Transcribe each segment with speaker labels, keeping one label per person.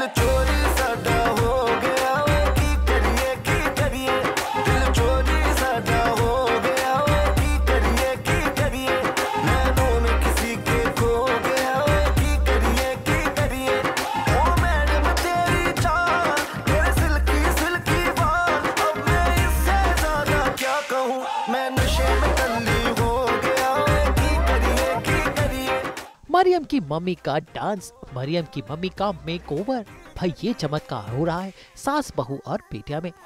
Speaker 1: दिल चोरी साडा हो गया वे की करिए दिल चोरी साडा हो गया वे की करिए नैनों में किसी के खो गया वे की करिए ओ मैडम तेरी चाल तेरे सिल्की बाल अब मैं इससे ज्यादा क्या कहूँ मैं नशे में टल्ली हो गया वे की करिए।
Speaker 2: मरियम की मम्मी का डांस, मरियम की मम्मी का मेकओवर, भाई ये चमत्कार हो रहा है सास बहू और बेटिया में।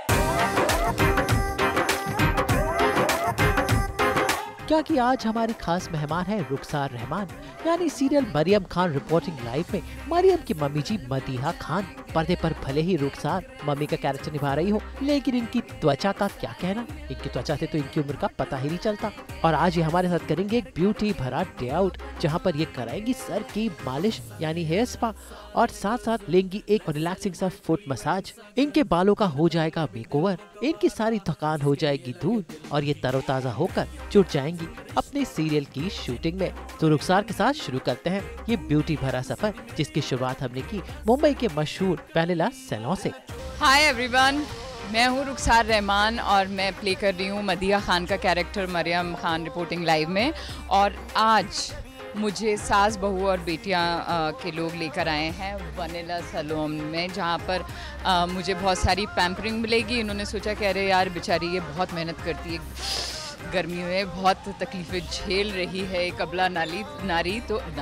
Speaker 2: क्योंकि आज हमारी खास मेहमान है रुखसार रहमान, यानी serial Maryam Khan reporting live में मरियम की मम्मी जी मदीहा खान। पर्दे पर भले ही रुखसार मम्मी का कैरेक्टर निभा रही हो, लेकिन इनकी त्वचा का क्या कहना, इनकी त्वचा से तो इनकी उम्र का पता ही नहीं चलता। और आज ये हमारे साथ करेंगे एक ब्यूटी भरा डे आउट, जहाँ पर ये कराएंगी सर की मालिश यानी हेयर स्पा, और साथ साथ लेंगी एक रिलैक्सिंग सा फुट मसाज। इनके बालों का हो जाएगा मेकओवर, इनकी सारी थकान हो जाएगी दूर, और ये तरोताजा होकर जुट जाएंगी अपने सीरियल की शूटिंग में। तो रुखसार के साथ शुरू करते हैं ये ब्यूटी भरा सफर, जिसकी शुरुआत हमने की मुंबई के मशहूर वैनिला सैलून से।
Speaker 3: हाय एवरीवन, मैं हूँ रुखसार रहमान और मैं प्ले कर रही हूँ मदीहा खान का character Maryam Khan reporting live में। और आज मुझे सास बहू और बेटियां के लोग लेकर आए हैं वैनिला सैलून में, जहाँ पर मुझे बहुत सारी पैम्परिंग मिलेगी। इन्होंने सोचा कि अरे यार बेचारी ये बहुत मेहनत करती है, गर्मियों में बहुत तकलीफ़ें झेल रही है एक अबला नारी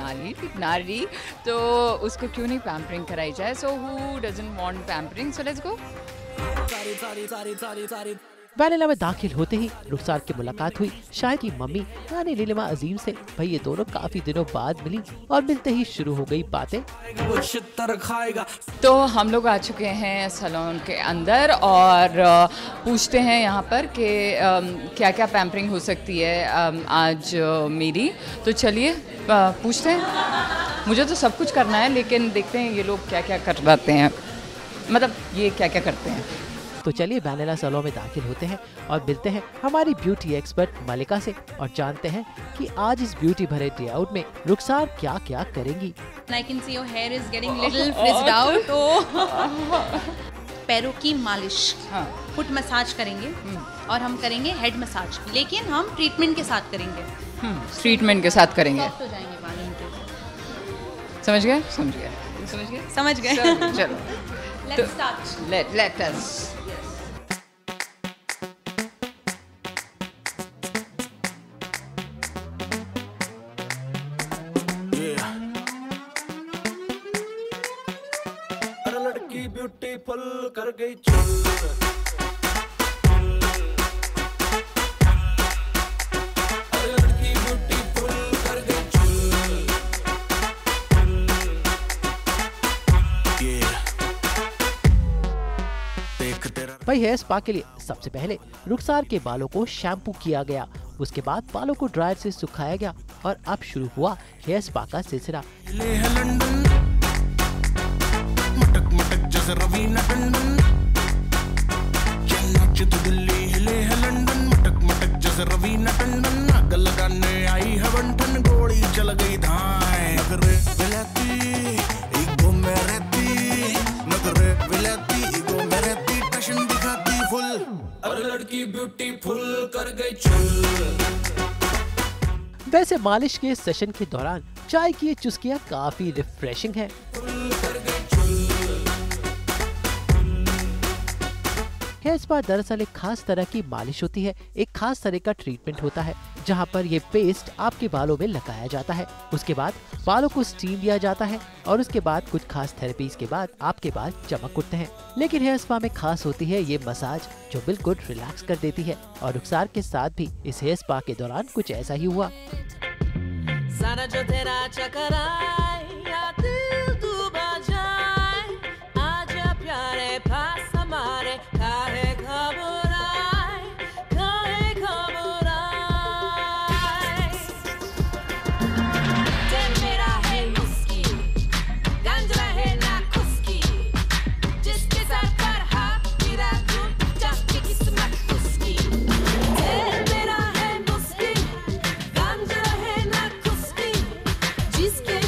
Speaker 3: तो उसको क्यों नहीं पैम्परिंग कराई जाए। So who doesn't want pampering, so let's go.
Speaker 2: Vanilla में दाखिल होते ही रुखसार की मुलाकात हुई शाहिद की मम्मी यानी नीलिमा अजीम से। भाई ये दोनों काफी दिनों बाद मिली और मिलते ही शुरू हो गई बातें।
Speaker 3: तो हम लोग आ चुके हैं सैलून के अंदर और पूछते हैं यहाँ पर कि क्या क्या पैम्परिंग हो सकती है आज मेरी। तो चलिए पूछते हैं। मुझे तो सब कुछ करना है, लेकिन देखते हैं ये लोग क्या क्या करवाते हैं, मतलब ये क्या क्या करते हैं।
Speaker 2: तो चलिए वैनिला सैलून में दाखिल होते हैं और मिलते हैं हमारी ब्यूटी एक्सपर्ट मलिका से और जानते हैं कि आज इस ब्यूटी भरे डे आउट में रुखसार क्या क्या करेंगी।
Speaker 4: I can see your hair is getting little frizzed out. पैरों की मालिश, फुट मसाज करेंगे और हम करेंगे हेड मसाज, लेकिन हम ट्रीटमेंट के साथ करेंगे।
Speaker 3: ट्रीटमेंट के साथ करेंगे।
Speaker 4: तो जाएंगे बाल इनके।
Speaker 3: समझ गए। चलो
Speaker 4: Let's start.
Speaker 3: Let us.
Speaker 1: लड़की ब्यूटीफुल कर गई
Speaker 2: भाई हेयर स्पा के लिए सबसे पहले रुखसार के बालों को शैम्पू किया गया, उसके बाद बालों को ड्रायर से सुखाया गया और अब शुरू हुआ हेयर स्पा का सिलसिला।
Speaker 1: लड़की ब्यूटीफुल कर गई चुल।
Speaker 2: वैसे मालिश के सेशन के दौरान चाय की ये चुस्कियां काफी रिफ्रेशिंग है। हेयर स्पा दरअसल एक खास तरह की मालिश होती है, एक खास तरह का ट्रीटमेंट होता है जहां पर ये पेस्ट आपके बालों में लगाया जाता है। उसके बाद बालों को स्टीम दिया जाता है और उसके बाद कुछ खास थेरेपीज के बाद आपके बाल चमक उठते हैं। लेकिन हेयर स्पा में खास होती है ये मसाज, जो बिल्कुल रिलैक्स कर देती है। और रुखसार के साथ भी इस हेयर स्पा के दौरान कुछ ऐसा ही हुआ।
Speaker 5: जिसके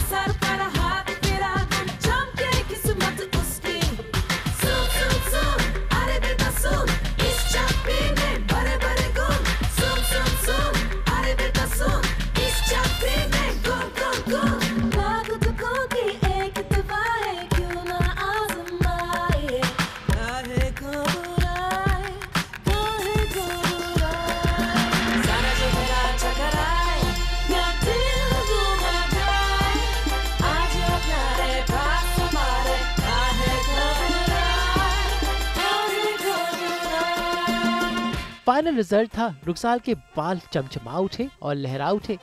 Speaker 2: फाइनल रिजल्ट था रुखसार के बाल चमचमा उठे और लहरा उठे।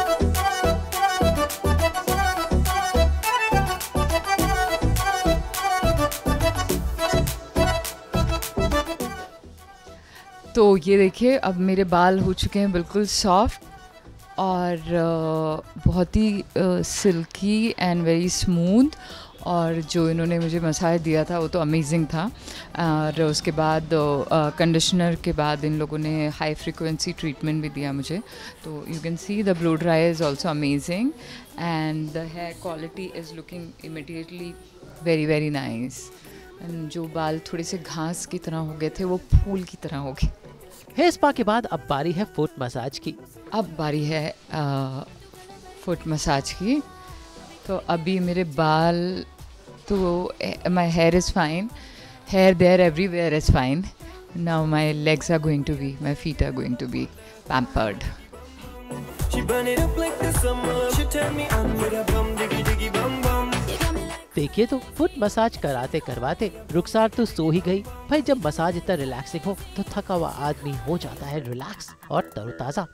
Speaker 3: तो ये देखिए, अब मेरे बाल हो चुके हैं बिल्कुल सॉफ्ट और बहुत ही सिल्की एंड वेरी स्मूथ। और जो इन्होंने मुझे मसाज दिया था वो तो अमेजिंग था। और उसके बाद कंडीशनर के बाद इन लोगों ने हाई फ्रीक्वेंसी ट्रीटमेंट भी दिया मुझे। तो you can see the blow dry is also amazing and the hair quality is looking immediately very very nice. And जो बाल थोड़े से घास की तरह हो गए थे वो फूल की तरह हो गए।
Speaker 2: हेयर स्पा के बाद अब बारी है फुट मसाज की।
Speaker 3: अब बारी है फुट मसाज की। तो अभी मेरे बाल तो my hair is fine, hair there everywhere is fine. Now my legs are going to be, my feet are going to be pampered.
Speaker 2: देखिए तो फुट मसाज कराते करवाते रुखसार तो सो ही गई। भाई जब मसाज इतना रिलैक्सिंग हो तो थका हुआ आदमी हो जाता है रिलैक्स और तरोताजा।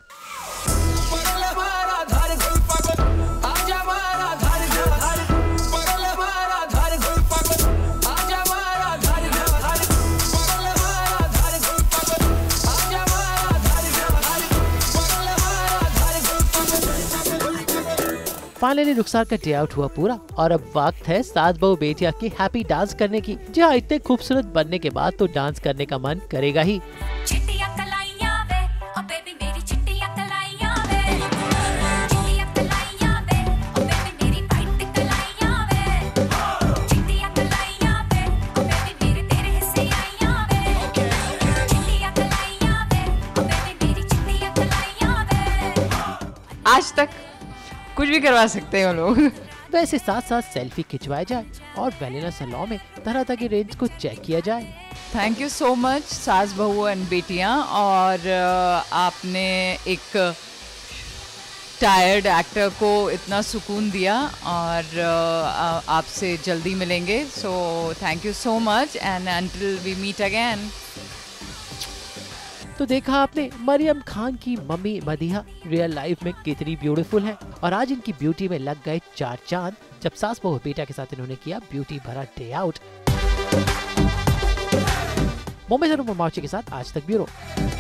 Speaker 2: फाइनली रुखसार का डे आउट हुआ पूरा और अब वक्त है सास बहू बेटिया के हैप्पी डांस करने की। जहाँ इतने खूबसूरत बनने के बाद तो डांस करने का मन करेगा ही।
Speaker 3: आज तक कुछ भी करवा सकते हैं लोग।
Speaker 2: वैसे साथ साथ सेल्फी खिंचवाया जाए और वेलिना सैलून में तरह तरह की रेंज को चेक किया जाए।
Speaker 3: थैंक यू सो मच सास बहू एंड बेटियां। और आपने एक टायर्ड एक्टर को इतना सुकून दिया और आपसे जल्दी मिलेंगे। So thank you so much and until we meet again.
Speaker 2: तो देखा आपने मरियम खान की मम्मी मदीहा रियल लाइफ में कितनी ब्यूटीफुल है और आज इनकी ब्यूटी में लग गए 4 चांद जब सास बहू बेटा के साथ इन्होंने किया ब्यूटी भरा डे आउट। मुंबई से रूमा के साथ आज तक ब्यूरो।